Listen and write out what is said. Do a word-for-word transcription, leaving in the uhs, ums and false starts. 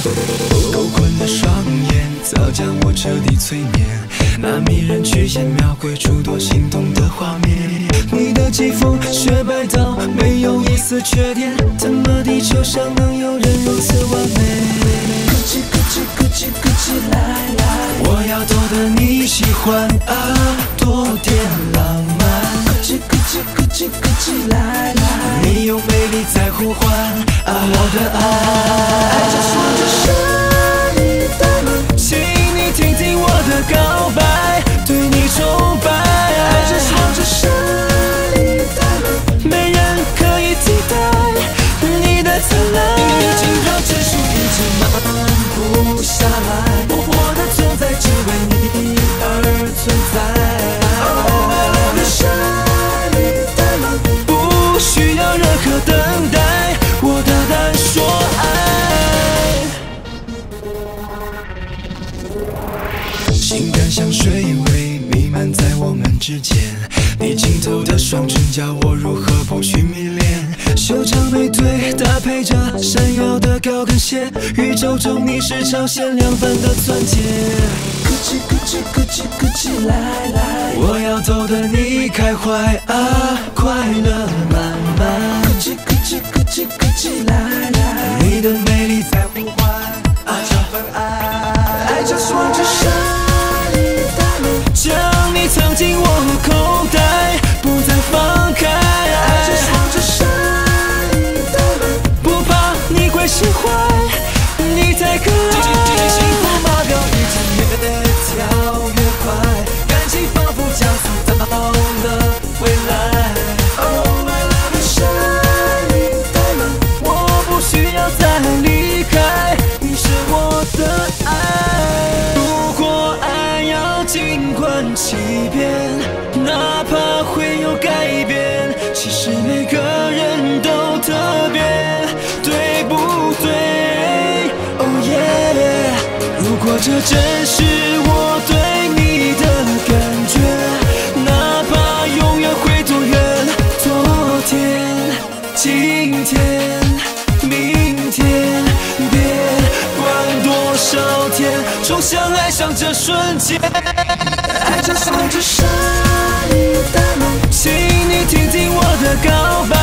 勾困的双眼早将我彻底催眠，那迷人曲线描绘出多心动的画面。你的肌肤雪白到没有一丝缺点，怎么地球上能有人如此完美？咕叽咕叽咕叽咕叽来来，我要逗得你喜欢啊，多点浪漫。咕叽咕叽咕叽咕叽来来，你用美丽在呼唤啊，我的爱。爱着说着是你的梦，请你听听我的告白，对你崇拜。爱着说着是你的梦，没人可以替代你的灿烂。你经过指数一直慢不下来，我的存在只为你而存在。我是你的梦，不需要任何等待，我的单说爱。性感像水味弥漫在我们之间，你浸透的双唇叫我如何不去迷恋。修长美腿搭配着闪耀的高跟鞋，宇宙中你是超限量版的钻戒。咕叽咕叽咕叽咕叽来来，我要逗得你开怀啊，快乐满满。咕叽咕叽咕叽咕叽来来，你的美丽在呼唤啊，这份爱。爱着说着是你的梦，将你藏进我口袋，不再放开。爱着说着是你的梦，不怕你会释怀，你太可爱。幸福马表一直越跳越快，感情仿佛加速到了未来。Oh my love 是你的梦，我不需要再离开，你是我的爱。如果爱要尽管欺骗，哪怕会有改变，其实每个人都特别，对不对 ？Oh yeah！ 如果这真是我对你的感觉，哪怕永远会多远，昨天、今天、明天，别管多少天，重相爱上这瞬间。爱着说着是你的梦，请你听听我的告白，